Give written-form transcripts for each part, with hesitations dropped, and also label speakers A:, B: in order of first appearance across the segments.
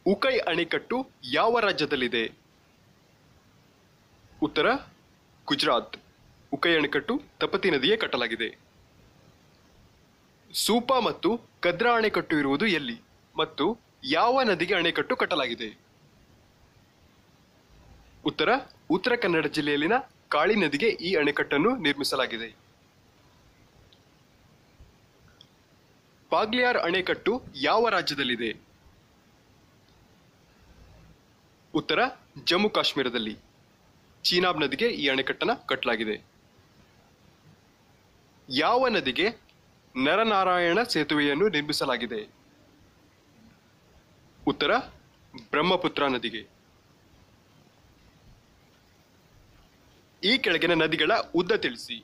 A: ಉಕೈ ಅಣೆಕಟ್ಟು ಯಾವ ರಾಜ್ಯದಲ್ಲಿದೆ? ಉತ್ತರ ಗುಜರಾತ್. ಉಕೈ ಅಣೆಕಟ್ಟು ತಪತಿ ನದಿಗೆ ಕಟ್ಟಲಾಗಿದೆ. ಸೂಪಾ ಮತ್ತು ಕದ್ರಾ ಅಣೆಕಟ್ಟು ಇರುವುದು ಎಲ್ಲಿ ಮತ್ತು ಯಾವ ನದಿಗೆ ಅಣೆಕಟ್ಟು ಕಟ್ಟಲಾಗಿದೆ? ಉತ್ತರ ಉತ್ತರ ಕನ್ನಡ ಜಿಲ್ಲೆಯಲ್ಲಿನ ಕಾಳಿ ನದಿಗೆ ಈ ಅಣೆಕಟ್ಟನ್ನು ನಿರ್ಮಿಸಲಾಗಿದೆ. ಪಾಗ್ಲಿಯಾರ್ ಅಣೆಕಟ್ಟು ಯಾವ ರಾಜ್ಯದಲ್ಲಿದೆ? ಉತ್ತರ ಜಮ್ಮು ಕಾಶ್ಮೀರದಲ್ಲಿ. ಚೀನಾಬ್ ನದಿಗೆ ಈ ಅಣೆಕಟ್ಟನ್ನು ಕಟ್ಟಲಾಗಿದೆ. ಯಾವ ನದಿಗೆ ನರನಾರಾಯಣ ಸೇತುವೆಯನ್ನು ನಿರ್ಮಿಸಲಾಗಿದೆ? ಉತ್ತರ ಬ್ರಹ್ಮಪುತ್ರ ನದಿಗೆ. ಈ ಕೆಳಗಿನ ನದಿಗಳ ಉದ್ದ ತಿಳಿಸಿ.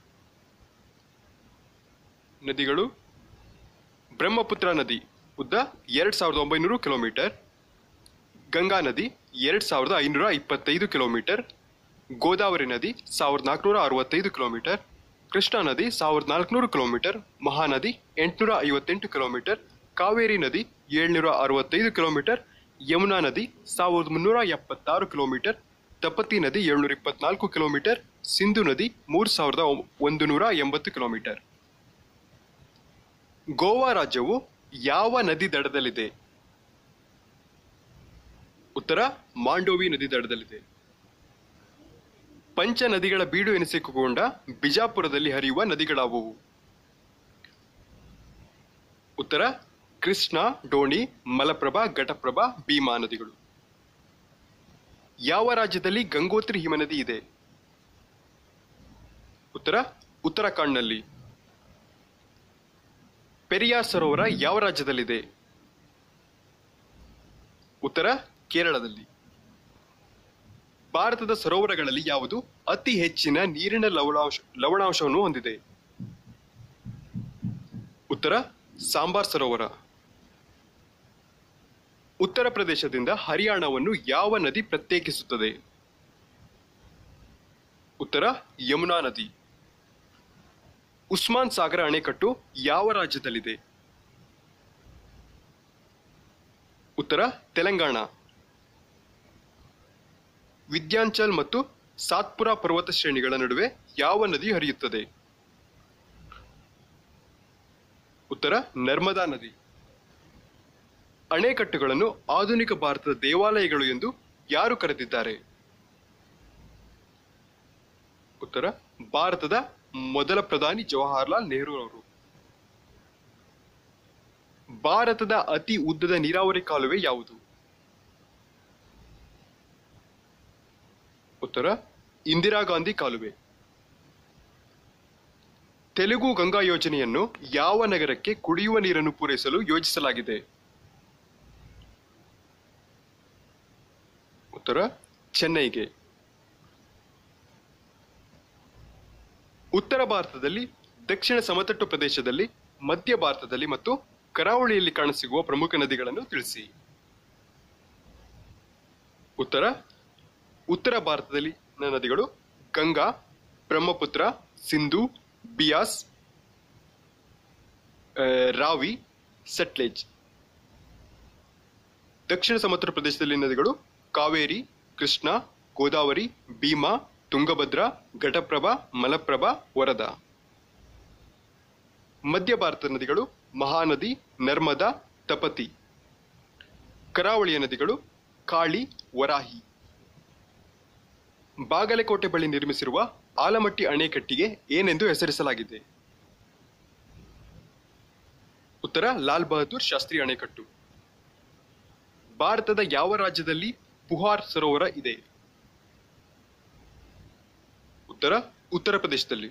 A: ನದಿಗಳು: ಬ್ರಹ್ಮಪುತ್ರ ನದಿ ಉದ್ದ 2900 ಕಿಲೋಮೀಟರ್, ಗಂಗಾ ನದಿ 2525 ಕಿಲೋಮೀಟರ್, ಗೋದಾವರಿ ನದಿ 1465 ಕಿಲೋಮೀಟರ್, ಕೃಷ್ಣಾ ನದಿ 1400 ಕಿಲೋಮೀಟರ್, ಮಹಾನದಿ 858 ಕಿಲೋಮೀಟರ್, ಕಾವೇರಿ ನದಿ 765 ಕಿಲೋಮೀಟರ್, ಯಮುನಾ ನದಿ 1376 ಕಿಲೋಮೀಟರ್, ತಪತಿ ನದಿ 724 ಕಿಲೋಮೀಟರ್, ಸಿಂಧು ನದಿ 3180 ಕಿಲೋಮೀಟರ್. ಗೋವಾ ರಾಜ್ಯವು ಯಾವ ನದಿ ದಡದಲ್ಲಿದೆ? ಉತ್ತರ ಮಾಂಡೋವಿ ನದಿ ದಡದಲ್ಲಿದೆ. ಪಂಚ ನದಿಗಳ ಬೀಡು ಎನಿಸಿಕೊಂಡ ಬಿಜಾಪುರದಲ್ಲಿ ಹರಿಯುವ ನದಿಗಳಾವುವು? ಉತ್ತರ ಕೃಷ್ಣ, ಡೋಣಿ, ಮಲಪ್ರಭಾ, ಘಟಪ್ರಭಾ, ಭೀಮಾ ನದಿಗಳು. ಯಾವ ರಾಜ್ಯದಲ್ಲಿ ಗಂಗೋತ್ರಿ ಹಿಮನದಿ ಇದೆ? ಉತ್ತರ ಉತ್ತರಾಖಂಡ್ನಲ್ಲಿ. ಪೆರಿಯಾರ್ ಸರೋವರ ಯಾವ ರಾಜ್ಯದಲ್ಲಿದೆ? ಉತ್ತರ ಕೇರಳದಲ್ಲಿ. ಭಾರತದ ಸರೋವರಗಳಲ್ಲಿ ಯಾವುದು ಅತಿ ಹೆಚ್ಚಿನ ನೀರಿನ ಲವಣಾಂಶವನ್ನು ಹೊಂದಿದೆ? ಉತ್ತರ ಸಾಂಬಾರ್ ಸರೋವರ. ಉತ್ತರ ಪ್ರದೇಶದಿಂದ ಹರಿಯಾಣವನ್ನು ಯಾವ ನದಿ ಪ್ರತ್ಯೇಕಿಸುತ್ತದೆ? ಉತ್ತರ ಯಮುನಾ ನದಿ. ಉಸ್ಮಾನ್ ಸಾಗರ ಅಣೆಕಟ್ಟು ಯಾವ ರಾಜ್ಯದಲ್ಲಿದೆ? ಉತ್ತರ ತೆಲಂಗಾಣ. ವಿಂಧ್ಯಾಚಲ್ ಮತ್ತು ಸಾತ್ಪುರ ಪರ್ವತ ಶ್ರೇಣಿಗಳ ನಡುವೆ ಯಾವ ನದಿ ಹರಿಯುತ್ತದೆ? ಉತ್ತರ ನರ್ಮದಾ ನದಿ. ಅಣೆಕಟ್ಟುಗಳನ್ನು ಆಧುನಿಕ ಭಾರತದ ದೇವಾಲಯಗಳು ಎಂದು ಯಾರು ಕರೆದಿದ್ದಾರೆ? ಉತ್ತರ ಭಾರತದ ಮೊದಲ ಪ್ರಧಾನಿ ಜವಾಹರ್ಲಾಲ್ ನೆಹರು ಅವರು. ಭಾರತದ ಅತಿ ಉದ್ದದ ನೀರಾವರಿ ಕಾಲುವೆ ಯಾವುದು? ಉತ್ತರ ಇಂದಿರಾ ಗಾಂಧಿ ಕಾಲುವೆ. ತೆಲುಗು ಗಂಗಾ ಯೋಜನೆಯನ್ನು ಯಾವ ನಗರಕ್ಕೆ ಕುಡಿಯುವ ನೀರನ್ನು ಪೂರೈಸಲು ಯೋಜಿಸಲಾಗಿದೆ? ಉತ್ತರ ಚೆನ್ನೈಗೆ. ಉತ್ತರ ಭಾರತದಲ್ಲಿ, ದಕ್ಷಿಣ ಸಮತಟ್ಟು ಪ್ರದೇಶದಲ್ಲಿ, ಮಧ್ಯ ಭಾರತದಲ್ಲಿ ಮತ್ತು ಕರಾವಳಿಯಲ್ಲಿ ಕಾಣಸಿಗುವ ಪ್ರಮುಖ ನದಿಗಳನ್ನು ತಿಳಿಸಿ. ಉತ್ತರ ಭಾರತದಲ್ಲಿ ನದಿಗಳು: ಗಂಗಾ, ಬ್ರಹ್ಮಪುತ್ರ, ಸಿಂಧು, ಬಿಯಾಸ್, ರಾವಿ, ಸಟ್ಲೇಜ್. ದಕ್ಷಿಣ ಸಮತಟ್ಟು ಪ್ರದೇಶದಲ್ಲಿ ನದಿಗಳು: ಕಾವೇರಿ, ಕೃಷ್ಣ, ಗೋದಾವರಿ, ಭೀಮಾ, ತುಂಗಭದ್ರಾ, ಘಟಪ್ರಭಾ, ಮಲಪ್ರಭಾ, ವರದಾ. ಮಧ್ಯ ಭಾರತದ ನದಿಗಳು: ಮಹಾನದಿ, ನರ್ಮದಾ, ತಪತಿ. ಕರಾವಳಿಯ ನದಿಗಳು: ಕಾಳಿ, ವರಾಹಿ. ಬಾಗಲಕೋಟೆ ಬಳಿ ನಿರ್ಮಿಸಿರುವ ಆಲಮಟ್ಟಿ ಅಣೆಕಟ್ಟಿಗೆ ಏನೆಂದು ಹೆಸರಿಸಲಾಗಿದೆ? ಉತ್ತರ ಲಾಲ್ ಬಹದ್ದೂರ್ ಶಾಸ್ತ್ರಿ ಅಣೆಕಟ್ಟು. ಭಾರತದ ಯಾವ ರಾಜ್ಯದಲ್ಲಿ ಪುಹಾರ್ ಸರೋವರ ಇದೆ? ಉತ್ತರ ಪ್ರದೇಶದಲ್ಲಿ.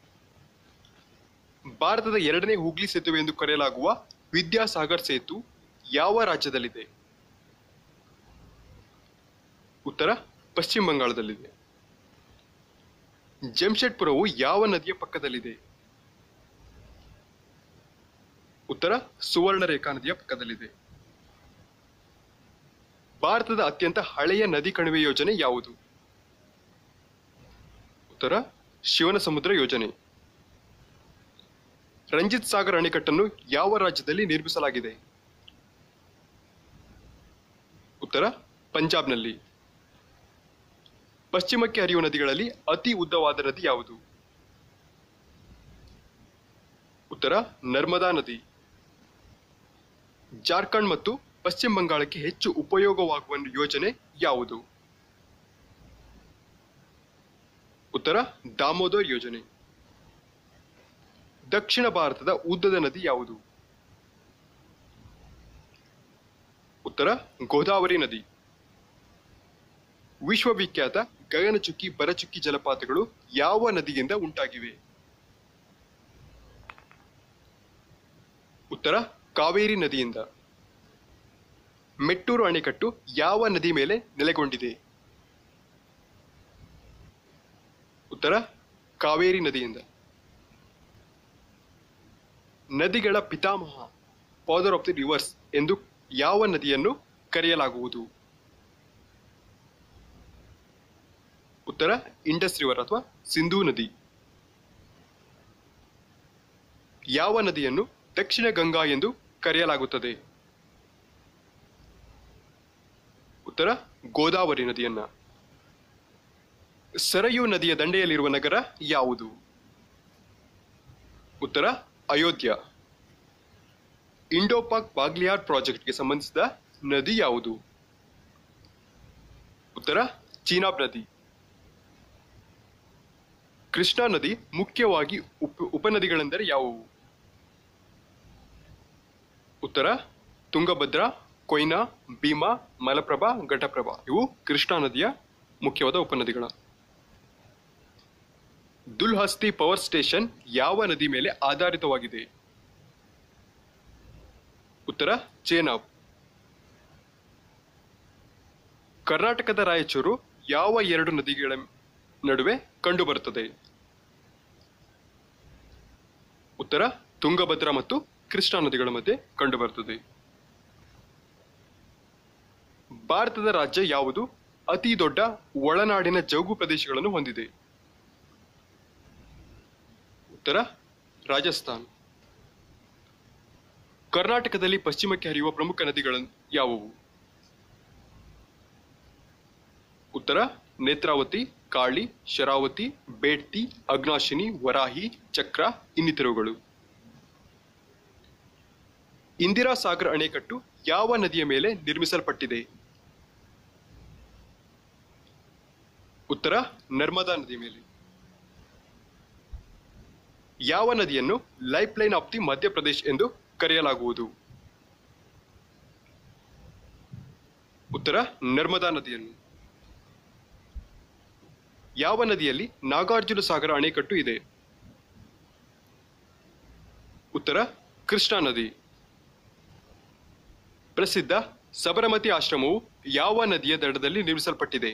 A: ಭಾರತದ ಎರಡನೇ ಹೂಗ್ಲಿ ಸೇತುವೆ ಎಂದು ಕರೆಯಲಾಗುವ ವಿದ್ಯಾಸಾಗರ್ ಸೇತು ಯಾವ ರಾಜ್ಯದಲ್ಲಿದೆ? ಉತ್ತರ ಪಶ್ಚಿಮ ಬಂಗಾಳದಲ್ಲಿದೆ. ಜಮ್ಶೆಡ್ಪುರವು ಯಾವ ನದಿಯ ಪಕ್ಕದಲ್ಲಿದೆ? ಉತ್ತರ ಸುವರ್ಣ ರೇಖಾ ನದಿಯ ಪಕ್ಕದಲ್ಲಿದೆ. ಭಾರತದ ಅತ್ಯಂತ ಹಳೆಯ ನದಿ ಕಣಿವೆ ಯೋಜನೆ ಯಾವುದು? ಉತ್ತರ ಶಿವನ ಸಮುದ್ರ ಯೋಜನೆ. ರಂಜಿತ್ ಸಾಗರ್ ಅಣೆಕಟ್ಟನ್ನು ಯಾವ ರಾಜ್ಯದಲ್ಲಿ ನಿರ್ಮಿಸಲಾಗಿದೆ? ಉತ್ತರ ಪಂಜಾಬ್ನಲ್ಲಿ. ಪಶ್ಚಿಮಕ್ಕೆ ಹರಿಯುವ ನದಿಗಳಲ್ಲಿ ಅತಿ ಉದ್ದವಾದ ನದಿ ಯಾವುದು? ಉತ್ತರ ನರ್ಮದಾ ನದಿ. ಜಾರ್ಖಂಡ್ ಮತ್ತು ಪಶ್ಚಿಮ ಬಂಗಾಳಕ್ಕೆ ಹೆಚ್ಚು ಉಪಯೋಗವಾಗುವ ಯೋಜನೆ ಯಾವುದು? ಉತ್ತರ ದಾಮೋದರ್ ಯೋಜನೆ. ದಕ್ಷಿಣ ಭಾರತದ ಉದ್ದದ ನದಿ ಯಾವುದು? ಉತ್ತರ ಗೋದಾವರಿ ನದಿ. ವಿಶ್ವವಿಖ್ಯಾತ ಗಗನಚುಕ್ಕಿ ಬರಚುಕ್ಕಿ ಜಲಪಾತಗಳು ಯಾವ ನದಿಯಿಂದ ಉಂಟಾಗಿವೆ? ಉತ್ತರ ಕಾವೇರಿ ನದಿಯಿಂದ. ಮೆಟ್ಟೂರು ಅಣೆಕಟ್ಟು ಯಾವ ನದಿ ಮೇಲೆ ನೆಲೆಗೊಂಡಿದೆ? ಉತ್ತರ ಕಾವೇರಿ ನದಿಯಿಂದ. ನದಿಗಳ ಪಿತಾಮಹ, ಫಾದರ್ ಆಫ್ ದಿ ರಿವರ್ಸ್ ಎಂದು ಯಾವ ನದಿಯನ್ನು ಕರೆಯಲಾಗುವುದು? ಉತ್ತರ ಇಂಡಸ್ ರಿವರ್ ಅಥವಾ ಸಿಂಧೂ ನದಿ. ಯಾವ ನದಿಯನ್ನು ದಕ್ಷಿಣ ಗಂಗಾ ಎಂದು ಕರೆಯಲಾಗುತ್ತದೆ? ಉತ್ತರ ಗೋದಾವರಿ ನದಿಯನ್ನ. ಸರಯೂ ನದಿಯ ದಂಡೆಯಲ್ಲಿರುವ ನಗರ ಯಾವುದು? ಉತ್ತರ ಅಯೋಧ್ಯ. ಇಂಡೋ-ಪಾಕ್ ಬಾಗ್ಲಿಯಾರ್ ಪ್ರಾಜೆಕ್ಟ್ಗೆ ಸಂಬಂಧಿಸಿದ ನದಿ ಯಾವುದು? ಉತ್ತರ ಚೀನಾಬ್ ನದಿ. ಕೃಷ್ಣಾ ನದಿ ಮುಖ್ಯವಾಗಿ ಉಪನದಿಗಳೆಂದರೆ ಯಾವುವು? ಉತ್ತರ ತುಂಗಭದ್ರಾ, ಕೊಯ್ನಾ, ಭೀಮಾ, ಮಲಪ್ರಭಾ, ಘಟಪ್ರಭಾ. ಇವು ಕೃಷ್ಣಾ ನದಿಯ ಮುಖ್ಯವಾದ ಉಪನದಿಗಳ. ದುಲ್ಹಸ್ತಿ ಪವರ್ ಸ್ಟೇಷನ್ ಯಾವ ನದಿ ಮೇಲೆ ಆಧಾರಿತವಾಗಿದೆ? ಉತ್ತರ ಚೇನಾಬ್. ಕರ್ನಾಟಕದ ರಾಯಚೂರು ಯಾವ ಎರಡು ನದಿಗಳ ನಡುವೆ ಕಂಡುಬರುತ್ತದೆ? ಉತ್ತರ ತುಂಗಭದ್ರಾ ಮತ್ತು ಕೃಷ್ಣಾ ನದಿಗಳ ಮಧ್ಯೆ ಕಂಡುಬರುತ್ತದೆ. ಭಾರತದ ರಾಜ್ಯ ಯಾವುದು ಅತಿ ದೊಡ್ಡ ಒಳನಾಡಿನ ಜೌಗು ಪ್ರದೇಶಗಳನ್ನು ಹೊಂದಿದೆ? ಉತ್ತರ ರಾಜಸ್ಥಾನ್. ಕರ್ನಾಟಕದಲ್ಲಿ ಪಶ್ಚಿಮಕ್ಕೆ ಹರಿಯುವ ಪ್ರಮುಖ ನದಿಗಳು ಯಾವುವು? ಉತ್ತರ ನೇತ್ರಾವತಿ, ಕಾಳಿ, ಶರಾವತಿ, ಬೇಡ್ತಿ, ಅಗ್ನಾಶಿನಿ, ವರಾಹಿ, ಚಕ್ರ ಇನ್ನಿತರವುಗಳು. ಇಂದಿರಾ ಸಾಗರ್ ಅಣೆಕಟ್ಟು ಯಾವ ನದಿಯ ಮೇಲೆ ನಿರ್ಮಿಸಲ್ಪಟ್ಟಿದೆ? ಉತ್ತರ ನರ್ಮದಾ ನದಿಯ ಮೇಲೆ. ಯಾವ ನದಿಯನ್ನು lifeline of the Madhya Pradesh ಎಂದು ಕರೆಯಲಾಗುವುದು? ಉತ್ತರ ನರ್ಮದಾ ನದಿಯನ್ನು. ಯಾವ ನದಿಯಲ್ಲಿ ನಾಗಾರ್ಜುನ ಸಾಗರ ಅಣೆಕಟ್ಟು ಇದೆ? ಉತ್ತರ ಕೃಷ್ಣಾ ನದಿ. ಪ್ರಸಿದ್ಧ ಸಬರಮತಿ ಆಶ್ರಮವು ಯಾವ ನದಿಯ ದಡದಲ್ಲಿ ನಿರ್ಮಿಸಲ್ಪಟ್ಟಿದೆ?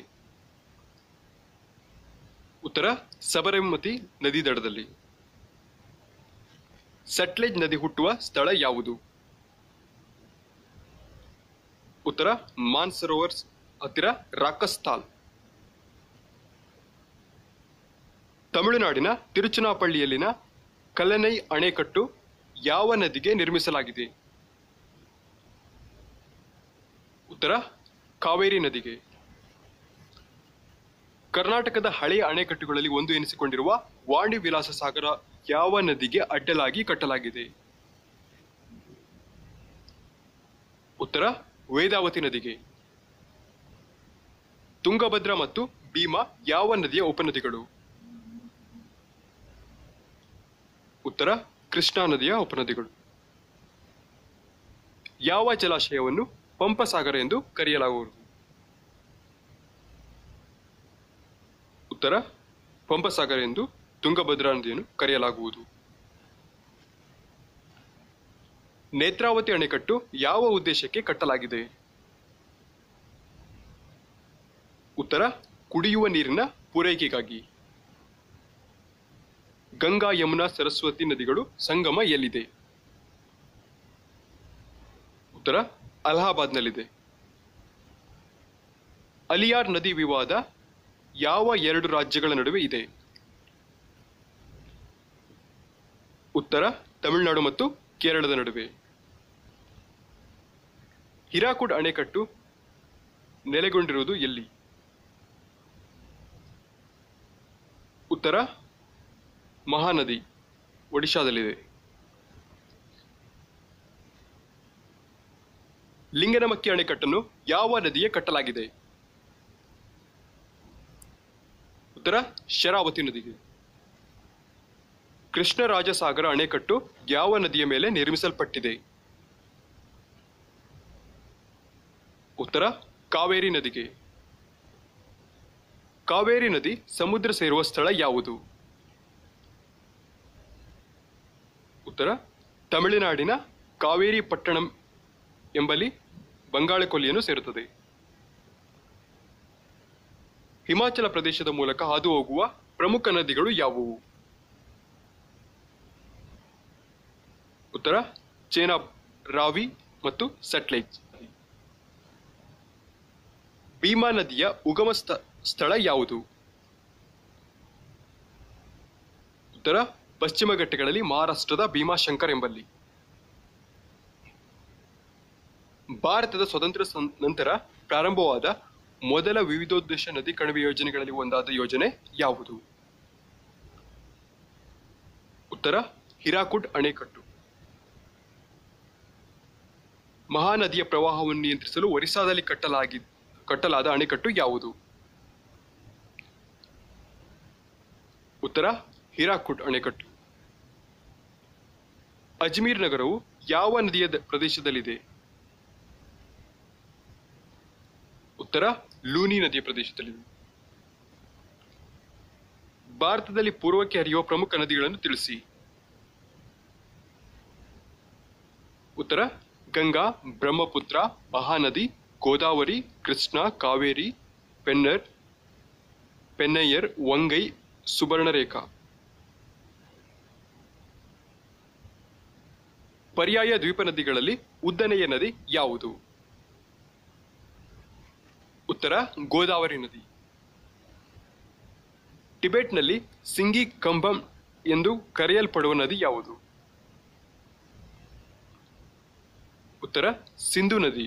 A: ಉತ್ತರ ಸಬರಮತಿ ನದಿ ದಡದಲ್ಲಿ. ಸಟ್ಲೆಜ್ ನದಿ ಹುಟ್ಟುವ ಸ್ಥಳ ಯಾವುದು? ಉತ್ತರ ಮಾನ್ಸರೋವರ್ ಹತ್ತಿರ ರಾಕಸ್ಥಾಲ್. ತಮಿಳುನಾಡಿನ ತಿರುಚನಾಪಳ್ಳಿಯಲ್ಲಿನ ಕಲ್ಲನೈ ಅಣೆಕಟ್ಟು ಯಾವ ನದಿಗೆ ನಿರ್ಮಿಸಲಾಗಿದೆ? ಉತ್ತರ ಕಾವೇರಿ ನದಿಗೆ. ಕರ್ನಾಟಕದ ಹಳೆಯ ಅಣೆಕಟ್ಟುಗಳಲ್ಲಿ ಒಂದು ಎನಿಸಿಕೊಂಡಿರುವ ವಾಣಿ ವಿಲಾಸ ಸಾಗರ ಯಾವ ನದಿಗೆ ಅಡ್ಡಲಾಗಿ ಕಟ್ಟಲಾಗಿದೆ? ಉತ್ತರ ವೇದಾವತಿ ನದಿಗೆ. ತುಂಗಭದ್ರಾ ಮತ್ತು ಭೀಮಾ ಯಾವ ನದಿಯ ಉಪನದಿಗಳು? ಉತ್ತರ ಕೃಷ್ಣಾ ನದಿಯ ಉಪನದಿಗಳು. ಯಾವ ಜಲಾಶಯವನ್ನು ಪಂಪಸಾಗರ ಎಂದು ಕರೆಯಲಾಗುವುದು? ಉತ್ತರ ಪಂಪಸಾಗರ ಎಂದು ತುಂಗಭದ್ರಾ ನದಿಯನ್ನು ಕರೆಯಲಾಗುವುದು. ನೇತ್ರಾವತಿ ಅಣೆಕಟ್ಟು ಯಾವ ಉದ್ದೇಶಕ್ಕೆ ಕಟ್ಟಲಾಗಿದೆ? ಉತ್ತರ ಕುಡಿಯುವ ನೀರಿನ ಪೂರೈಕೆಗಾಗಿ. ಗಂಗಾ, ಯಮುನಾ, ಸರಸ್ವತಿ ನದಿಗಳು ಸಂಗಮ ಎಲ್ಲಿದೆ? ಉತ್ತರ ಅಲಹಾಬಾದ್ನಲ್ಲಿದೆ. ಅಲಿಯಾರ್ ನದಿ ವಿವಾದ ಯಾವ ಎರಡು ರಾಜ್ಯಗಳ ನಡುವೆ ಇದೆ? ಉತ್ತರ ತಮಿಳುನಾಡು ಮತ್ತು ಕೇರಳದ ನಡುವೆ. ಹಿರಾಕುಡ್ ಅಣೆಕಟ್ಟು ನೆಲೆಗೊಂಡಿರುವುದು ಎಲ್ಲಿ? ಉತ್ತರ ಮಹಾನದಿ, ಒಡಿಶಾದಲ್ಲಿದೆ. ಲಿಂಗನಮಕ್ಕಿ ಅಣೆಕಟ್ಟನ್ನು ಯಾವ ನದಿಗೆ ಕಟ್ಟಲಾಗಿದೆ? ಉತ್ತರ ಶರಾವತಿ ನದಿಗೆ. ಕೃಷ್ಣರಾಜಸಾಗರ ಅಣೆಕಟ್ಟು ಯಾವ ನದಿಯ ಮೇಲೆ ನಿರ್ಮಿಸಲ್ಪಟ್ಟಿದೆ? ಉತ್ತರ ಕಾವೇರಿ ನದಿಗೆ. ಕಾವೇರಿ ನದಿ ಸಮುದ್ರ ಸೇರುವ ಸ್ಥಳ ಯಾವುದು? ಉತ್ತರ ತಮಿಳುನಾಡಿನ ಕಾವೇರಿ ಪಟ್ಟಣಂ ಎಂಬಲ್ಲಿ ಬಂಗಾಳ ಕೊಲ್ಲಿಯನ್ನು ಸೇರುತ್ತದೆ. ಹಿಮಾಚಲ ಪ್ರದೇಶದ ಮೂಲಕ ಹಾದು ಹೋಗುವ ಪ್ರಮುಖ ನದಿಗಳು ಯಾವುವು? ಉತ್ತರ ಚೇನಾಬ್, ರಾವಿ ಮತ್ತು ಸಟ್ಲೇಜ್. ಭೀಮಾ ನದಿಯ ಉಗಮ ಸ್ಥಳ ಯಾವುದು? ಉತ್ತರ ಪಶ್ಚಿಮ ಘಟ್ಟಗಳಲ್ಲಿ ಮಹಾರಾಷ್ಟ್ರದ ಭೀಮಾಶಂಕರ್ ಎಂಬಲ್ಲಿ. ಭಾರತದ ಸ್ವತಂತ್ರ ನಂತರ ಪ್ರಾರಂಭವಾದ ಮೊದಲ ವಿವಿಧೋದ್ದೇಶ ನದಿ ಕಣಿವೆ ಯೋಜನೆಗಳಲ್ಲಿ ಒಂದಾದ ಯೋಜನೆ ಯಾವುದು? ಉತ್ತರ ಹಿರಾಕುಡ್ ಅಣೆಕಟ್ಟು. ಮಹಾನದಿಯ ಪ್ರವಾಹವನ್ನು ನಿಯಂತ್ರಿಸಲು ಒರಿಸ್ಸಾದಲ್ಲಿ ಕಟ್ಟಲಾದ ಅಣೆಕಟ್ಟು ಯಾವುದು? ಉತ್ತರ ಹಿರಾಕುಡ್ ಅಣೆಕಟ್ಟು. ಅಜ್ಮೀರ್ ನಗರವು ಯಾವ ನದಿಯ ಪ್ರದೇಶದಲ್ಲಿದೆ? ಉತ್ತರ ಲೂನಿ ನದಿಯ ಪ್ರದೇಶದಲ್ಲಿದೆ. ಭಾರತದಲ್ಲಿ ಪೂರ್ವಕ್ಕೆ ಹರಿಯುವ ಪ್ರಮುಖ ನದಿಗಳನ್ನು ತಿಳಿಸಿ. ಉತ್ತರ ಗಂಗಾ, ಬ್ರಹ್ಮಪುತ್ರ, ಮಹಾನದಿ, ಗೋದಾವರಿ, ಕೃಷ್ಣ, ಕಾವೇರಿ, ಪೆನ್ನಯ್ಯರ್, ವಂಗೈ, ಸುಬರ್ಣರೇಖಾ. ಪರ್ಯಾಯ ದ್ವೀಪ ನದಿಗಳಲ್ಲಿ ಉದ್ದನೆಯ ನದಿ ಯಾವುದು? ಉತ್ತರ ಗೋದಾವರಿ ನದಿ. ಟಿಬೆಟ್ನಲ್ಲಿ ಸಿಂಗಿ ಕಂಬಂ ಎಂದು ಕರೆಯಲ್ಪಡುವ ನದಿ ಯಾವುದು? ಉತ್ತರ ಸಿಂಧು ನದಿ.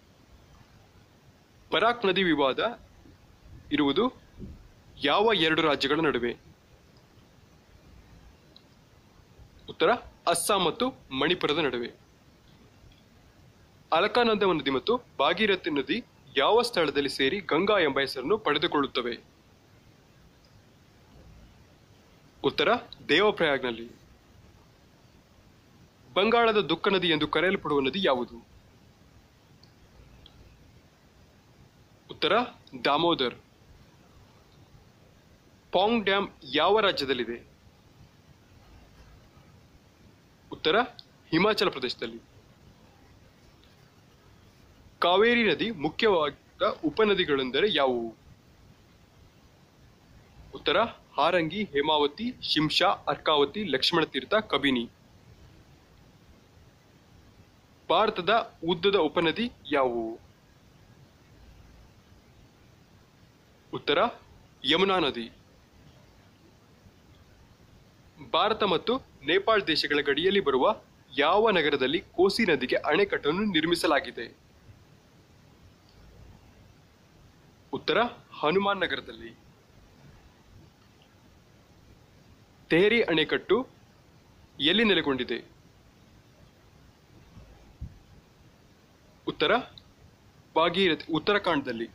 A: ಬರಾಕ್ ನದಿ ವಿವಾದ ಇರುವುದು ಯಾವ ಎರಡು ರಾಜ್ಯಗಳ ನಡುವೆ? ಉತ್ತರ ಅಸ್ಸಾಂ ಮತ್ತು ಮಣಿಪುರದ ನಡುವೆ. ಅಲಕಾನಂದ ನದಿ ಮತ್ತು ಭಾಗೀರಥಿ ನದಿ ಯಾವ ಸ್ಥಳದಲ್ಲಿ ಸೇರಿ ಗಂಗಾ ಎಂಬ ಹೆಸರನ್ನು ಪಡೆದುಕೊಳ್ಳುತ್ತವೆ? ಉತ್ತರ ದೇವಪ್ರಯಾಗ್ನಲ್ಲಿ. ಬಂಗಾಳದ ದುಃಖ ನದಿ ಎಂದು ಕರೆಯಲ್ಪಡುವ ನದಿ ಯಾವುದು? ಉತ್ತರ ದಾಮೋದರ್. ಪಾಂಗ್ ಡ್ಯಾಮ್ ಯಾವ ರಾಜ್ಯದಲ್ಲಿದೆ? ಉತ್ತರ ಹಿಮಾಚಲ ಪ್ರದೇಶದಲ್ಲಿ. ಕಾವೇರಿ ನದಿ ಮುಖ್ಯವಾದ ಉಪನದಿಗಳೆಂದರೆ ಯಾವುವು? ಉತ್ತರ ಹಾರಂಗಿ, ಹೇಮಾವತಿ, ಶಿಂಷಾ, ಅರ್ಕಾವತಿ, ಲಕ್ಷ್ಮಣ ತೀರ್ಥ, ಕಬಿನಿ. ಭಾರತದ ಉದ್ದದ ಉಪನದಿ ಯಾವುವು? ಉತ್ತರ ಯಮುನಾ ನದಿ. ಭಾರತ ಮತ್ತು ನೇಪಾಳ ದೇಶಗಳ ಗಡಿಯಲ್ಲಿ ಬರುವ ಯಾವ ನಗರದಲ್ಲಿ ಕೋಸಿ ನದಿಗೆ ಅಣೆಕಟ್ಟನ್ನು ನಿರ್ಮಿಸಲಾಗಿದೆ? ಉತ್ತರ ಹನುಮಾನ್ ನಗರದಲ್ಲಿ. ತೆಹರಿ ಅಣೆಕಟ್ಟು ಎಲ್ಲಿ ನೆಲೆಗೊಂಡಿದೆ? ಉತ್ತರ ಭಾಗೀರಥಿ, ಉತ್ತರಾಖಂಡದಲ್ಲಿ.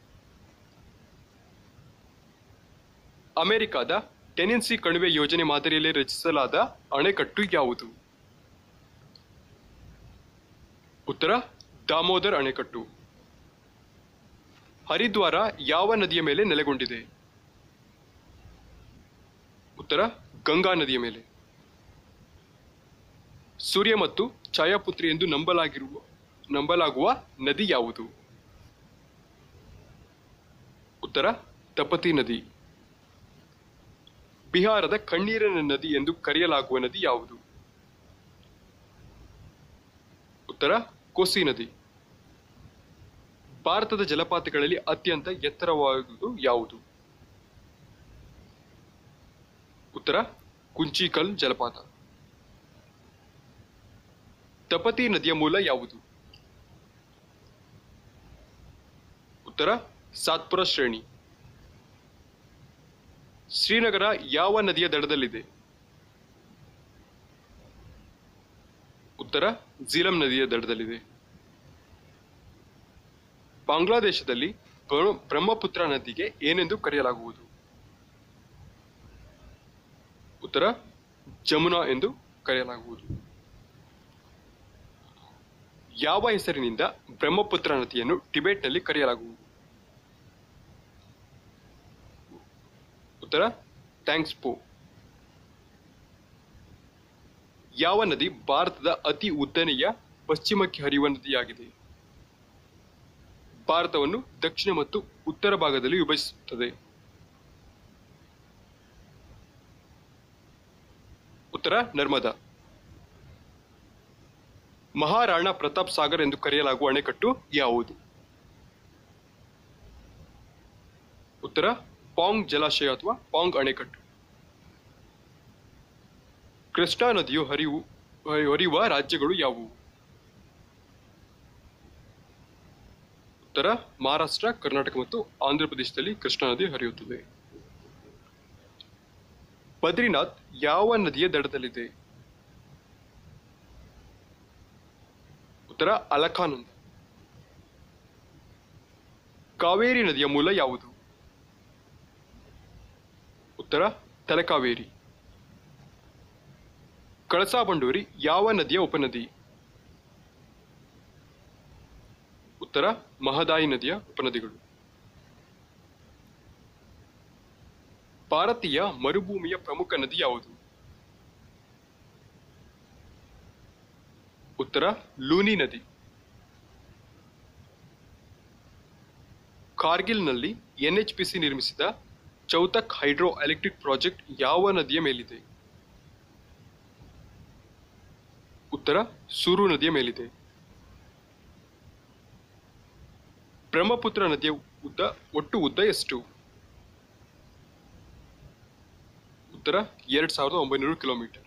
A: ಅಮೆರಿಕದ ಟೆನೆನ್ಸಿ ಕಣಿವೆ ಯೋಜನೆ ಮಾದರಿಯಲ್ಲಿ ರಚಿಸಲಾದ ಅಣೆಕಟ್ಟು ಯಾವುದು? ಉತ್ತರ ದಾಮೋದರ್ ಅಣೆಕಟ್ಟು. ಹರಿದ್ವಾರ ಯಾವ ನದಿಯ ಮೇಲೆ ನೆಲೆಗೊಂಡಿದೆ? ಉತ್ತರ ಗಂಗಾ ನದಿಯ ಮೇಲೆ. ಸೂರ್ಯ ಮತ್ತು ಛಾಯಾಪುತ್ರಿ ಎಂದು ನಂಬಲಾಗುವ ನದಿ ಯಾವುದು? ಉತ್ತರ ತಪತಿ ನದಿ. ಬಿಹಾರದ ಕಣ್ಣೀರಿನ ನದಿ ಎಂದು ಕರೆಯಲಾಗುವ ನದಿ ಯಾವುದು? ಉತ್ತರ ಕೋಸಿ ನದಿ. ಭಾರತದ ಜಲಪಾತಗಳಲ್ಲಿ ಅತ್ಯಂತ ಎತ್ತರವಾದುದು ಯಾವುದು? ಉತ್ತರ ಕುಂಚಿಕಲ್ ಜಲಪಾತ. ತಪತಿ ನದಿಯ ಮೂಲ ಯಾವುದು? ಉತ್ತರ ಸಾತ್ಪುರ ಶ್ರೇಣಿ. ಶ್ರೀನಗರ ಯಾವ ನದಿಯ ದಡದಲ್ಲಿದೆ? ಉತ್ತರ ಝೀಲಂ ನದಿಯ ದಡದಲ್ಲಿದೆ. ಬಾಂಗ್ಲಾದೇಶದಲ್ಲಿ ಬ್ರಹ್ಮಪುತ್ರ ನದಿಗೆ ಏನೆಂದು ಕರೆಯಲಾಗುವುದು? ಉತ್ತರ ಜಮುನಾ ಎಂದು ಕರೆಯಲಾಗುವುದು. ಯಾವ ಹೆಸರಿನಿಂದ ಬ್ರಹ್ಮಪುತ್ರ ನದಿಯನ್ನು ಟಿಬೆಟ್ನಲ್ಲಿ ಕರೆಯಲಾಗುವುದು? ಉತ್ತರ ಥ್ಯಾಂಕ್ಸ್ಪೋ. ಯಾವ ನದಿ ಭಾರತದ ಅತಿ ಉದ್ದನೆಯ ಪಶ್ಚಿಮಕ್ಕೆ ಹರಿಯುವ ನದಿಯಾಗಿದೆ? ಭಾರತವನ್ನು ದಕ್ಷಿಣ ಮತ್ತು ಉತ್ತರ ಭಾಗದಲ್ಲಿ ವಿಭಜಿಸುತ್ತದೆ. ಉತ್ತರ ನರ್ಮದಾ. ಮಹಾರಾಣಾ ಪ್ರತಾಪ್ ಸಾಗರ್ ಎಂದು ಕರೆಯಲಾಗುವ ಅಣೆಕಟ್ಟು ಯಾವುದು? ಉತ್ತರ ಪಾಂಗ್ ಜಲಾಶಯ ಅಥವಾ ಪಾಂಗ್ ಅಣೆಕಟ್ಟು. ಕೃಷ್ಣಾ ನದಿಯು ಹರಿಯುವ ರಾಜ್ಯಗಳು ಯಾವುವು? ಉತ್ತರ ಮಹಾರಾಷ್ಟ್ರ, ಕರ್ನಾಟಕ ಮತ್ತು ಆಂಧ್ರಪ್ರದೇಶದಲ್ಲಿ ಕೃಷ್ಣಾ ನದಿ ಹರಿಯುತ್ತದೆ. ಬದ್ರಿನಾಥ್ ಯಾವ ನದಿಯ ದಡದಲ್ಲಿದೆ? ಉತ್ತರ ಅಲಕಾನಂದ. ಕಾವೇರಿ ನದಿಯ ಮೂಲ ಯಾವುದು? ಉತ್ತರ ತಲಕಾವೇರಿ. ಕಳಸಾ ಬಂಡೂರಿ ಯಾವ ನದಿಯ ಉಪನದಿ? ಉತ್ತರ ಮಹದಾಯಿ ನದಿಯ ಉಪನದಿಗಳು. ಭಾರತೀಯ ಮರುಭೂಮಿಯ ಪ್ರಮುಖ ನದಿ ಯಾವುದು? ಉತ್ತರ ಲೂನಿ ನದಿ. ಕಾರ್ಗಿಲ್ನಲ್ಲಿ ಎನ್ಎಚ್ಪಿಸಿ ನಿರ್ಮಿಸಿದ ಚೌತಕ್ ಹೈಡ್ರೋ ಎಲೆಕ್ಟ್ರಿಕ್ ಪ್ರಾಜೆಕ್ಟ್ ಯಾವ ನದಿಯ ಮೇಲಿದೆ? ಉತ್ತರ ಸೂರು ನದಿಯ ಮೇಲಿದೆ. ಬ್ರಹ್ಮಪುತ್ರ ನದಿಯ ಒಟ್ಟು ಉದ್ದ ಎಷ್ಟು? ಉತ್ತರ 2900 ಕಿಲೋಮೀಟರ್.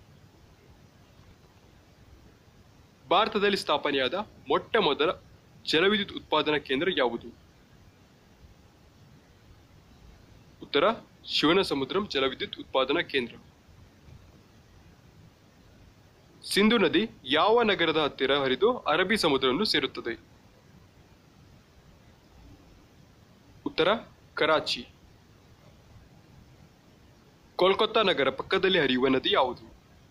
A: ಭಾರತದಲ್ಲಿ ಸ್ಥಾಪನೆಯಾದ ಮೊಟ್ಟ ಮೊದಲ ಜಲವಿದ್ಯುತ್ ಉತ್ಪಾದನಾ ಕೇಂದ್ರ ಯಾವುದು? ಉತ್ತರ ಶಿವನಸಮುದ್ರಂ ಜಲವಿದ್ಯುತ್ ಉತ್ಪಾದನಾ ಕೇಂದ್ರ. ಸಿಂಧು ನದಿ ಯಾವ ನಗರದ ಹತ್ತಿರ ಹರಿದು ಅರಬ್ಬಿ ಸಮುದ್ರವನ್ನು ಸೇರುತ್ತದೆ? ಉತ್ತರ ಕರಾಚಿ. ಕೋಲ್ಕತ್ತಾ ನಗರ ಪಕ್ಕದಲ್ಲಿ ಹರಿಯುವ ನದಿ ಯಾವುದು?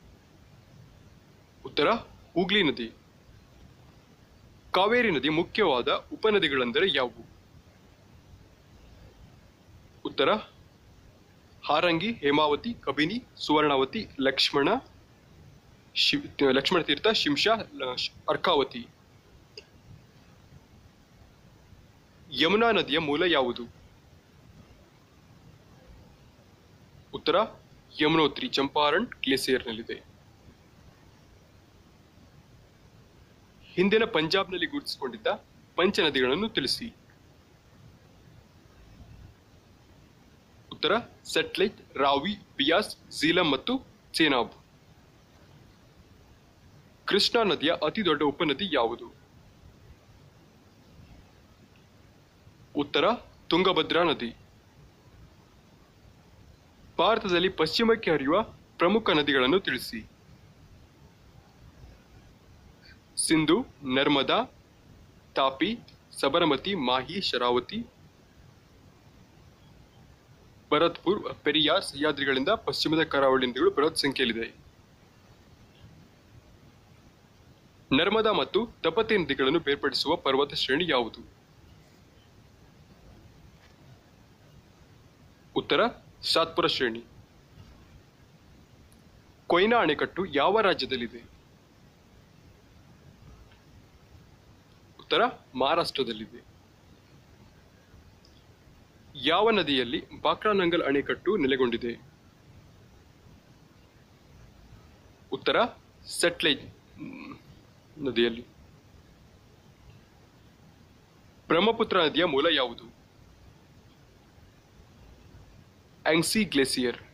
A: ಉತ್ತರ ಹೂಗ್ಲಿ ನದಿ. ಕಾವೇರಿ ನದಿ ಮುಖ್ಯವಾದ ಉಪನದಿಗಳೆಂದರೆ ಯಾವುವು? ಉತ್ತರ ಹಾರಂಗಿ, ಹೇಮಾವತಿ, ಕಬಿನಿ, ಸುವರ್ಣವತಿ, ಲಕ್ಷ್ಮಣ ತೀರ್ಥ, ಶಿಂಷಾ, ಅರ್ಕಾವತಿ. ಯಮುನಾ ನದಿಯ ಮೂಲ ಯಾವುದು? ಉತ್ತರ ಯಮುನೋತ್ರಿ ಚಂಪಾರಣ್ ಗ್ಲೇಸಿಯರ್ನಲ್ಲಿದೆ. ಹಿಂದಿನ ಪಂಜಾಬ್ನಲ್ಲಿ ಗುರುತಿಸಿಕೊಂಡಿದ್ದ ಪಂಚ ನದಿಗಳನ್ನು ತಿಳಿಸಿ. ಉತ್ತರ ಸಟ್ಲೆಜ್, ರಾವಿ, ಬಿಯಾಸ್, ಝೀಲಂ ಮತ್ತು ಚೇನಾಬ್. ಕೃಷ್ಣಾ ನದಿಯ ಅತಿ ದೊಡ್ಡ ಉಪನದಿ ಯಾವುದು? ಉತ್ತರ ತುಂಗಭದ್ರಾ ನದಿ. ಭಾರತದಲ್ಲಿ ಪಶ್ಚಿಮಕ್ಕೆ ಹರಿಯುವ ಪ್ರಮುಖ ನದಿಗಳನ್ನು ತಿಳಿಸಿ. ಸಿಂಧು, ನರ್ಮದಾ, ತಾಪಿ, ಸಬರಮತಿ, ಮಾಹಿ, ಶರಾವತಿ. ಭರತ್ಪುರ್, ಪೆರಿಯಾರ್, ಸಹ್ಯಾದ್ರಿಗಳಿಂದ ಪಶ್ಚಿಮದ ಕರಾವಳಿ ನದಿಗಳು ಬೃಹತ್ ಸಂಖ್ಯೆಯಲ್ಲಿದೆ. ನರ್ಮದಾ ಮತ್ತು ತಪತಿ ನದಿಗಳನ್ನು ಬೇರ್ಪಡಿಸುವ ಪರ್ವತ ಶ್ರೇಣಿ ಯಾವುದು? ಉತ್ತರ ಸಾತ್ಪುರ ಶ್ರೇಣಿ. ಕೊಯ್ನಾ ಅಣೆಕಟ್ಟು ಯಾವ ರಾಜ್ಯದಲ್ಲಿದೆ? ಉತ್ತರ ಮಹಾರಾಷ್ಟ್ರದಲ್ಲಿದೆ. ಯಾವ ನದಿಯಲ್ಲಿ ಬಾಕ್ರಾನಂಗಲ್ ಅಣೆಕಟ್ಟು ನೆಲೆಗೊಂಡಿದೆ? ಉತ್ತರ ಸಟ್ಲೆಜ್ ನದಿಯಲ್ಲಿ. ಬ್ರಹ್ಮಪುತ್ರ ನದಿಯ ಮೂಲ ಯಾವುದು? Angsi glacier.